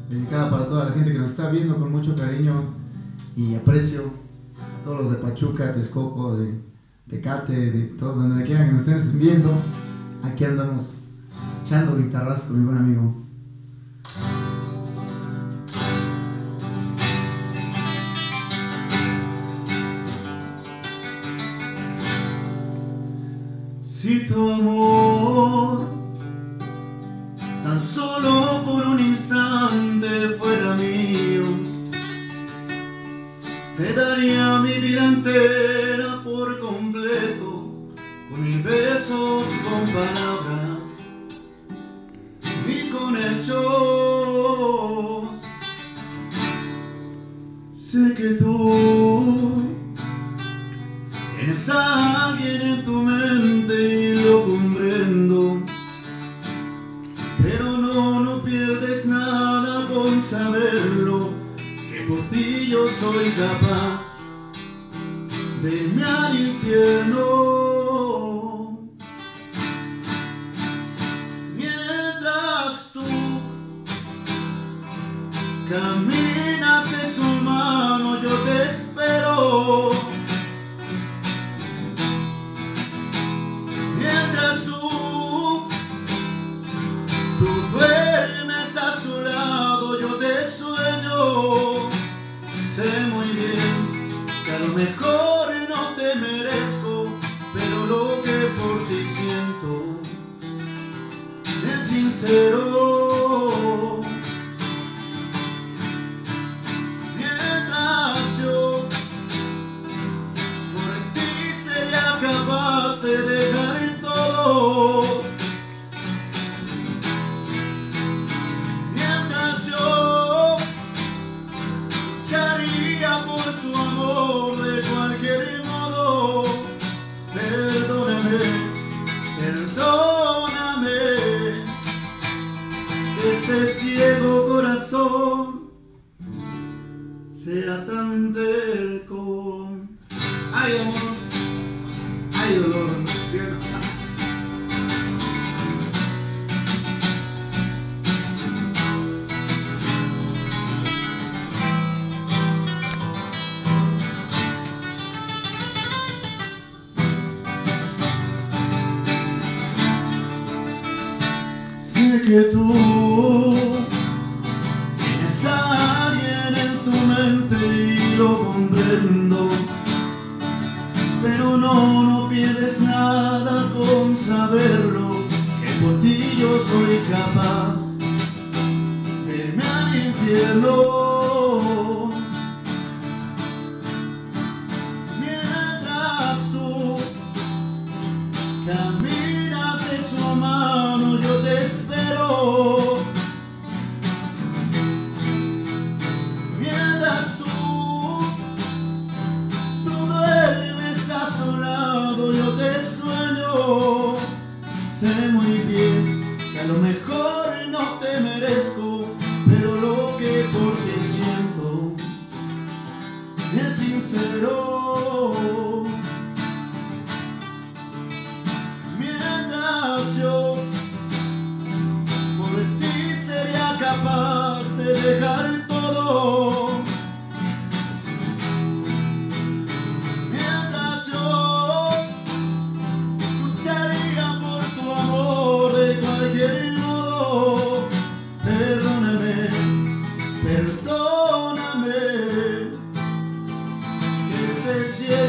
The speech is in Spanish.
dedicada para toda la gente que nos está viendo con mucho cariño y aprecio, a todos los de Pachuca, Texcoco, de Tecate, de todo donde quieran que nos estén viendo. Aquí andamos echando guitarras con mi buen amigo. Si tu amor tan solo por un instante fuera mío, te daría mi vida entera por completo, con mil besos, con palabras y con hechos. Sé que tú tienes a alguien en tu mente y lo comprendo, pero no pierdes nada con saberlo, que por ti yo soy capaz de irme al infierno. Mientras tú caminas de su mano, yo te espero. Mientras tú duermes a su lado, yo te sueño. Sé muy bien que a lo mejor no te merezco, pero lo que por ti siento es sincero. Mientras yo por ti sería capaz de dejar todo. Mientras yo lucharía por tu amor de cualquier modo. Perdóname, perdóname, que este ciego corazón sea tan terco. Ay, amor, ay, dolor, cielo. Sé que tú tienes a alguien en tu mente y lo comprendo, pero no pierdes nada con saberlo, que por ti yo soy capaz de irme al infierno. Mientras tú caminas de su mano, yo te espero. Mientras tú duermes a su lado, yo te sueño. Sé muy bien que a lo mejor no te merezco, pero lo que por ti siento es sincero. Mientras yo por ti sería capaz de dejar todo. Mientras yo lucharía por tu amor de cualquier modo. Perdóname, perdóname, que este cielo